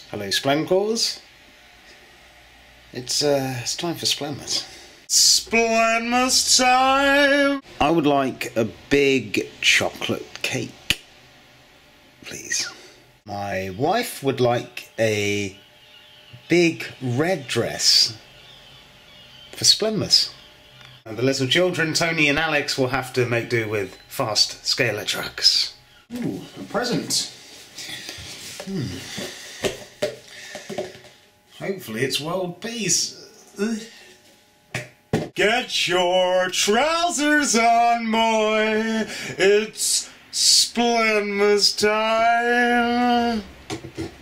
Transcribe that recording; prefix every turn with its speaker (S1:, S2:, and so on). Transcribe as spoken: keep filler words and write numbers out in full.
S1: Hello, Splencores. It's uh, it's time for Splenmas. Splenmas time! I would like a big chocolate cake, please. My wife would like a big red dress for Splenmas. And the little children, Tony and Alex, will have to make do with fast scalar trucks. Ooh, a present. Hmm. Hopefully it's world peace. Get your trousers on, boy. It's Splenmas time.